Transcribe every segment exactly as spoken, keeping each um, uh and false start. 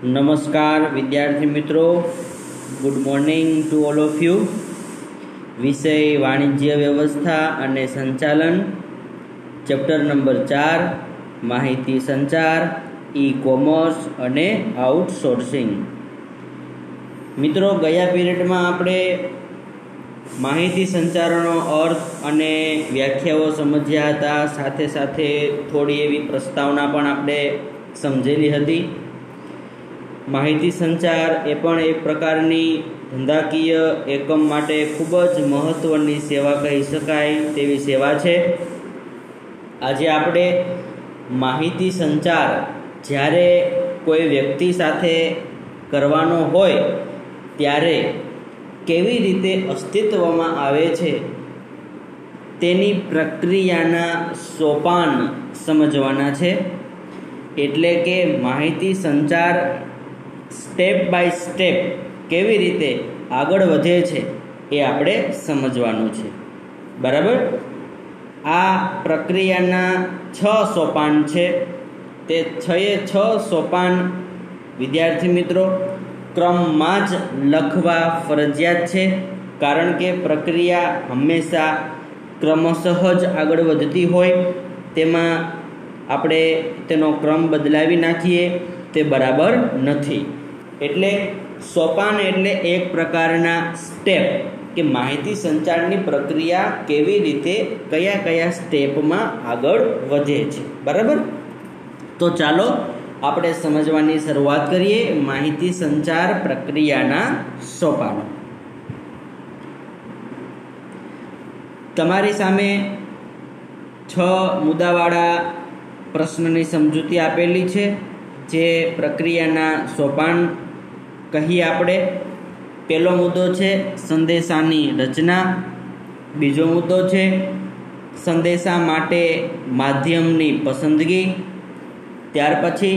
नमस्कार विद्यार्थी मित्रों, good morning to all of you. विषय वाणिज्य व्यवस्था अने संचालन, चैप्टर नंबर चार माहिती संचार, ई कॉमर्स अने आउटसोर्सिंग। मित्रों, गया पीरियड में आपणे माहिती संचारनो अर्थ अने व्याख्याओ समझ्या हता। साथे साथे थोड़ी एवी प्रस्तावना पण आपणे समजेली हती। माहिती संचार ए पण एक प्रकारनी धंधाकीय एकम माटे खूब ज महत्वनी सेवा कही शकाय तेवी सेवा छे। आजे आपणे माहिती संचार ज्यारे कोई व्यक्ति साथे करवानो होय त्यारे केवी रीते अस्तित्वमां आवे छे तेनी प्रक्रियाना सोपान समजवाना छे। एटले के माहिती संचार स्टेप बाय स्टेप केवी रीते आगळ वधे छे ए आपणे समजवानुं छे। बराबर। आ प्रक्रियाना छ सोपान छे। ते छे छ सोपान विद्यार्थी मित्रों क्रममां ज लखवा फरजियात छे, कारण के प्रक्रिया हमेशा क्रमशः ज आगळ वधती होय तेमां आपणे तेनो क्रम बदलावी नाखीए ते बराबर नथी। एटले सोपान एटले एक प्रकारना स्टेप के माहिती संचारनी प्रक्रिया केवी रीते कया कया स्टेपमां आगळ वधे छे। बराबर। तो चालो आपणे समजवानी शरूआत करीए। माहिती संचार प्रक्रियाना सोपानो तमारी सामे छ मुद्दावाळा प्रश्ननी समजूती आपेली छे, जे प्रक्रियाना सोपान कहीए आपणे। पहेलो मुद्दो छे संदेशानी रचना, बीजो मुद्दो छे संदेशा माटे माध्यमनी पसंदगी, त्यार पछी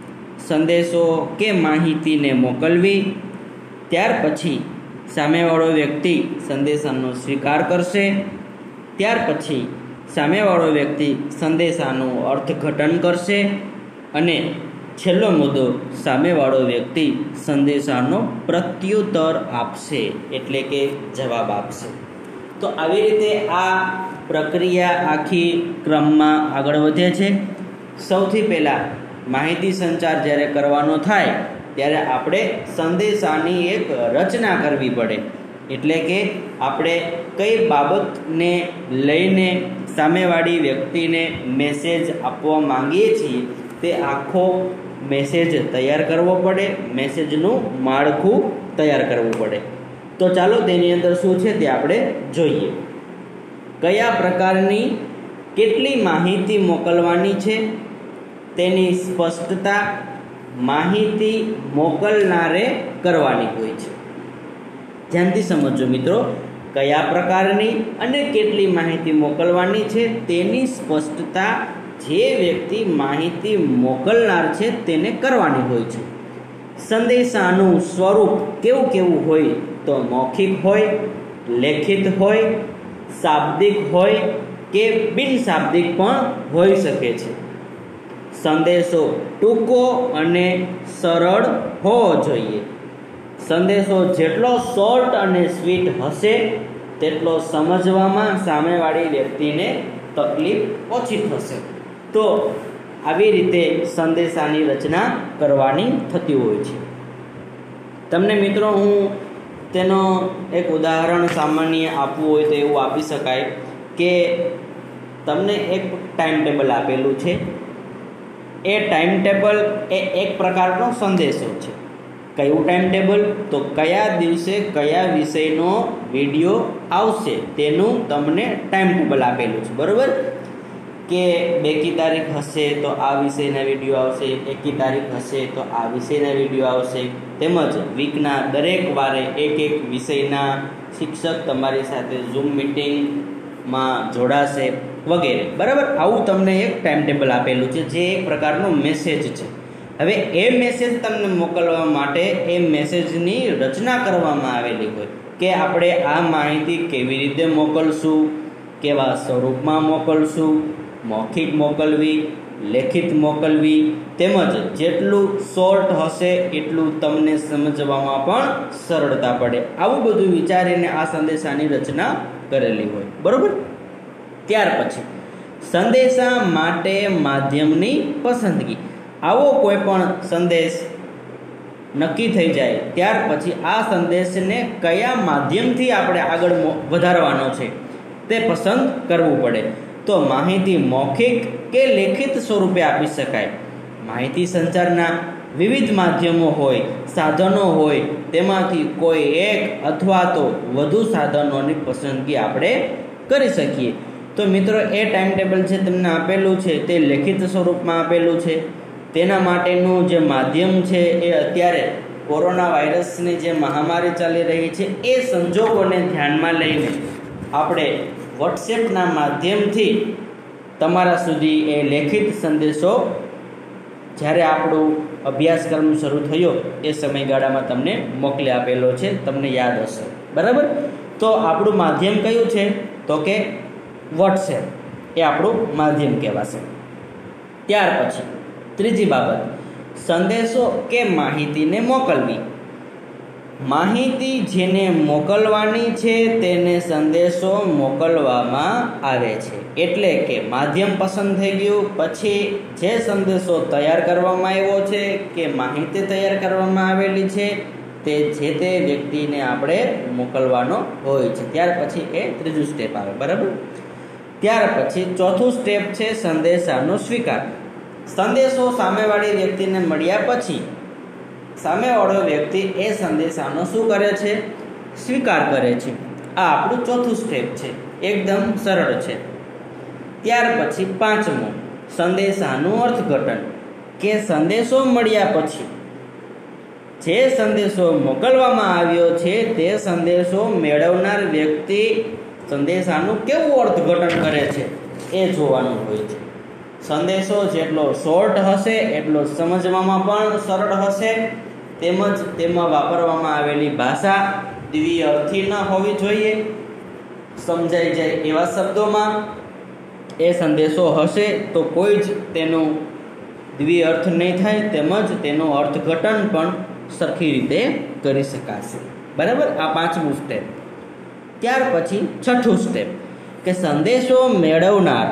संदेशो के माहितीने मोकलवी, त्यार पछी सामेवाळो व्यक्ति संदेशानो स्वीकार करशे, त्यार पछी सामेवाळो व्यक्ति संदेशानुं अर्थघटन करशे अने छेल्लो मुद्दो सामेवाळो व्यक्ति संदेशानो प्रत्युत्तर आपशे एटले के जवाब आपशे। तो आवी रीते आ प्रक्रिया आखी क्रममां आगळ वधे छे। सौथी पहेला माहिती संचार ज्यारे करवानो थाय त्यारे आपणे संदेशानी एक रचना करवी पड़े। एटले के आपणे कई बाबतने लईने सामेवाળી व्यक्तिने मेसेज आपवा मांगीए छीए ते आखो मेसेज तैयार करवो पड़े, मेसेजनुं माळखुं तैयार करवुं पड़े। तो चालो तेनी अंदर शुं छे ते आपणे जोईए। कया प्रकारनी केटली माहिती मोकलवानी छे तेनी स्पष्टता माहिती मोकलनारे करवानी होय छे। ध्यानथी समजो मित्रों, कया प्रकारनी अने केटली माहिती मोकलवानी छे तेनी स्पष्टता जे व्यक्ति माहिती मोकलनार छे तेने करवानी होय छे। संदेशानुं स्वरूप केवुं केवुं होय तो मौखिक होय, लेखित होय, शाब्दिक होय के बिन शाब्दिक पण होई शके छे। संदेशो टूंको अने सरळ होवो जोईए। संदेशो जेटलो शॉर्ट अने स्वीट हशे तेटलो समजवामां सामेवाળી व्यक्तिने तकलीफ ओછી थशे। तो આવી રીતે સંદેશાની રચના કરવાની થતી હોય છે। તમને મિત્રો હું તેનો એક ઉદાહરણ સામાન્ય આપવું હોય તો એવું આપી શકાય કે તમને એક ટાઈમ ટેબલ આપેલું છે। એ ટાઈમ ટેબલ એ એક પ્રકારનો સંદેશો છે। કયું ટાઈમ ટેબલ? તો કયા દિવસે કયા વિષયનો વિડીયો આવશે તેનું તમને ટાઈમ ટેબલ આપેલું છે। બરોબર કે બેકી તારીખ હશે તો આ વિષયના વિડીયો આવશે, એકી તારીખ હશે તો આ વિષયના વિડીયો આવશે, તેમજ વીકના દરેક વારે એક એક વિષયના શિક્ષક તમારી સાથે ઝૂમ મિટિંગમાં જોડાશે વગેરે। બરાબર, આવું તમને એક ટાઈમ ટેબલ આપેલું છે જે એક પ્રકારનો મેસેજ છે। હવે એ મેસેજ તમને મોકલવા માટે એ મેસેજની રચના કરવામાં આવેલી હોય કે આપણે આ માહિતી કેવી રીતે મોકલશું, કેવા સ્વરૂપમાં મોકલશું, મૌખિક મોકલવી લેખિત મોકલવી, તેમજ જેટલું શોર્ટ હશે એટલું તમને સમજવામાં પણ સરળતા પડે. આવું બધું વિચારીને આ સંદેશાની રચના કરેલી હોય. બરોબર. ત્યાર પછી સંદેશા માટે માધ્યમની પસંદગી. આવો કોઈ પણ સંદેશ નક્કી થઈ જાય ત્યાર પછી આ સંદેશને કયા માધ્યમથી આપણે આગળ વધારવાનો છે તે પસંદ કરવું પડે. તો માહિતી મૌખિક કે લેખિત સ્વરૂપે આપી શકાય. માહિતી સંચારના વિવિધ માધ્યમો હોય, સાધનો હોય, તેમાંથી કોઈ એક અથવા તો વધુ સાધનોની પસંદગી આપણે કરી શકીએ. તો મિત્રો, એ ટાઈમ ટેબલ છે તમને આપેલું છે તે લેખિત સ્વરૂપમાં આપેલું છે. તેના માટેનું જે માધ્યમ છે એ અત્યારે કોરોના વાયરસની જે મહામારી ચાલી રહી છે એ સંજોગોને ધ્યાનમાં લઈને આપણે વોટ્સએપના માધ્યમથી તમારા સુધી એ લેખિત સંદેશો જ્યારે આપણો અભ્યાસક્રમ શરૂ થયો એ સમયગાળામાં તમને મોકલી આપેલો છે, તમને યાદ હશે. બરાબર. તો આપણું માધ્યમ કયું છે? તો કે વોટ્સએપ એ આપણું માધ્યમ કહેવાશે. ત્યાર પછી ત્રીજી બાબત, સંદેશો કે માહિતીને મોકલવી. માહિતી જેને મોકલવાની છે તેને સંદેશો મોકલવામાં આવે છે. એટલે કે માધ્યમ પસંદ થઈ ગયું, પછી જે સંદેશો તૈયાર કરવામાં આવ્યો છે કે માહિતી તૈયાર કરવામાં આવેલી છે તે જે તે વ્યક્તિને આપણે મોકલવાનો હોય છે. ત્યાર પછી એ ત્રીજું સ્ટેપ આવે. બરાબર. ત્યાર પછી ચોથું સ્ટેપ છે સંદેશાનો સ્વીકાર. સંદેશો સામેવાળી વ્યક્તિને મળ્યા પછી સામેવાળો વ્યક્તિ એ સંદેશાનો શું કરે છે? સ્વીકાર કરે છે. આ આપણું ચોથું સ્ટેપ છે. એકદમ સરળ છે. ત્યાર પછી પાંચમું, સંદેશાનું અર્થઘટન. કે સંદેશો મળ્યા પછી જે સંદેશો મોકલવામાં આવ્યો છે તે સંદેશો મેળવનાર વ્યક્તિ સંદેશાનું કેવું અર્થઘટન કરે છે એ જોવાનું હોય છે. સંદેશો જેટલો શોર્ટ હશે એટલો સમજવામાં પણ સરળ હશે, તેમજ તેમાં વાપરવામાં આવેલી ભાષા દ્વિઅર્થી ન હોવી જોઈએ. સમજાઈ જાય એવા શબ્દોમાં એ સંદેશો હશે તો કોઈ જ તેનો દ્વિઅર્થ નહીં થાય, તેમજ તેનું અર્થઘટન પણ સરખી રીતે કરી શકાશે. બરાબર. આ પાંચમું સ્ટેપ. ત્યાર પછી છઠ્ઠું સ્ટેપ કે સંદેશો મેળવનાર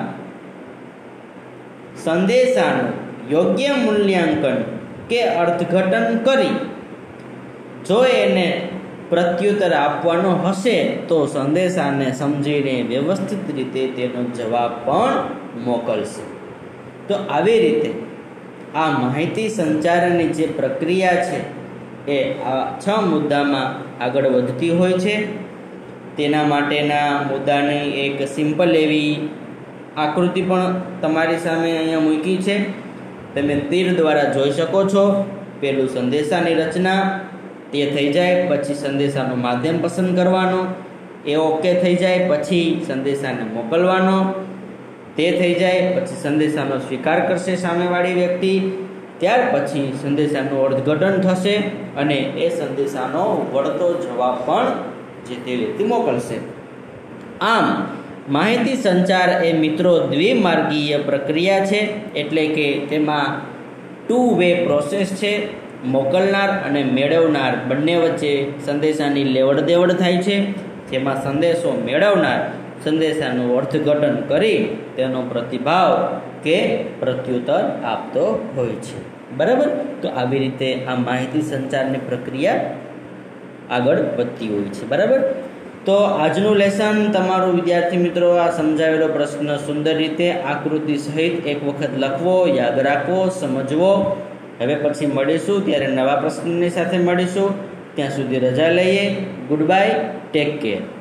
સંદેશાનું યોગ્ય મૂલ્યાંકન કે અર્થઘટન કરી જો એને પ્રત્યુત્તર આપવાનો હશે તો સંદેશાને સમજીને વ્યવસ્થિત રીતે તેનો જવાબ પણ મોકલશે. તો આવી રીતે આ માહિતી સંચારની જે પ્રક્રિયા છે એ આ છ મુદ્દામાં આગળ વધતી હોય છે. તેના માટેના મુદ્દાની એક સિમ્પલ એવી આકૃતિ પણ તમારી સામે અહીંયા મૂકી છે. તમે તીર દ્વારા જોઈ શકો છો. પહેલું સંદેશાની રચના, તે થઈ જાય પછી સંદેશાનું માધ્યમ પસંદ કરવાનો, એ ઓકે થઈ જાય પછી સંદેશાને મોકલવાનો, તે થઈ જાય પછી સંદેશાનો સ્વીકાર કરશે સામેવાળી વ્યક્તિ, ત્યાર પછી સંદેશાનું અર્થઘટન થશે અને એ સંદેશાનો વળતો જવાબ પણ જે તે વ્યક્તિ મોકલશે. આમ માહિતી સંચાર એ મિત્રો દ્વિમાર્ગીય પ્રક્રિયા છે. એટલે કે તેમાં ટુ વે પ્રોસેસ છે. મોકલનાર અને મેળવનાર બંને વચ્ચે સંદેશાની લેવડ દેવડ થાય છે, જેમાં સંદેશો મેળવનાર સંદેશાનું અર્થઘટન કરી તેનો પ્રતિભાવ કે પ્રત્યુત્તર આપતો હોય છે. બરાબર. તો આવી રીતે આ માહિતી સંચારની પ્રક્રિયા આગળ વધતી હોય છે. બરાબર. તો આજનું લેસન તમારું વિદ્યાર્થી મિત્રો આ સમજાવેલો પ્રશ્ન સુંદર રીતે આકૃતિ સહિત એક વખત લખવો, યાદ રાખવો, સમજવો. હવે પછી મળીશું ત્યારે નવા પ્રશ્નની સાથે મળીશું. ત્યાં સુધી રજા લઈએ. Goodbye. Take care.